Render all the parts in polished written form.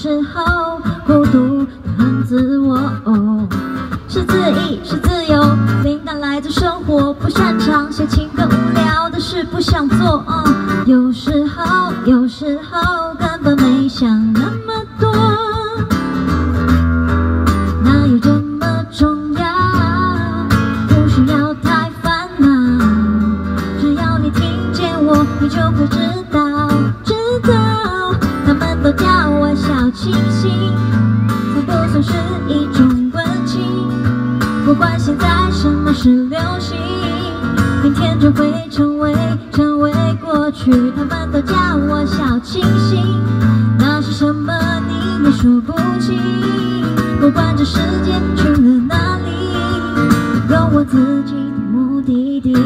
时候孤独得很自我，是自意是自由，灵感来自生活，不擅长写情歌，无聊的事不想做，有时候根本没想那么多，哪有这么重要？不需要太烦恼，只要你听见我，你就会知道。他们都叫我小清新，算不算是一种温情？不管现在什么是流行，明天就会成为过去。他们都叫我小清新，那是什么你也说不清。不管这世界去了哪里，有我自己的目的地。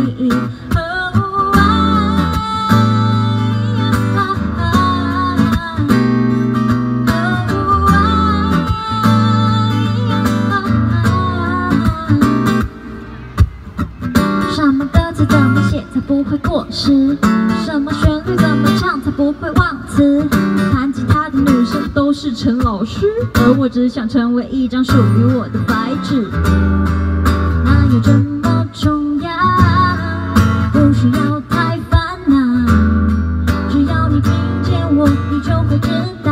什么歌词怎么写才不会过时？什么旋律怎么唱才不会忘词？弹吉他的女生都是陈老师，而我只想成为一张属于我的白纸。哪有这么重要？不需要太烦恼，只要你听见我，你就会知道。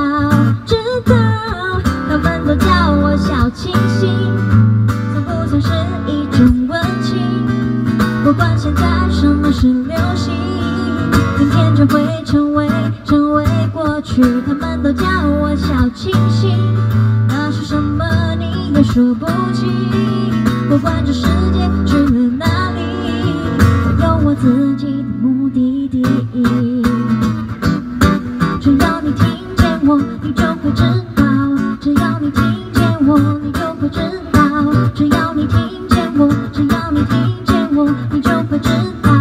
他们都叫我小清新，算不算是一种温情？不管现在什么是流行，明天就会成为过去。他们都叫我小清新，那是什么你也说不清。不管这世界去了哪里，我有我自己的目的地。只要你听见我，你就会知道。只要你听见我，你就会知道。只要你听见我，只要你听见我，你就会知道。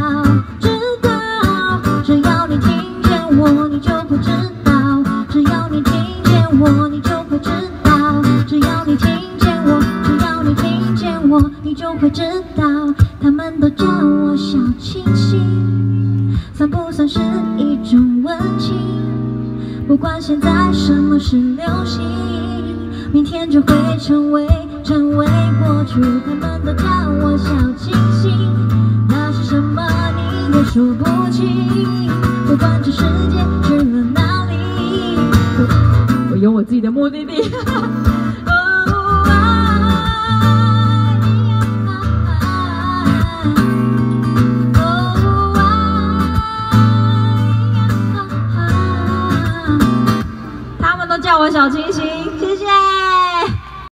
只要你听见我，你就会知道。只要你听见我，你就会知道。只要你听见我，只要你听见我，你就会知道。他们都叫我小清新，算不算是一种温情？不管现在什么是流行，明天就会成为过去。他们都叫我小清新，那是什么你也说不清。不管这世界去了哪里，我有我自己的目的地。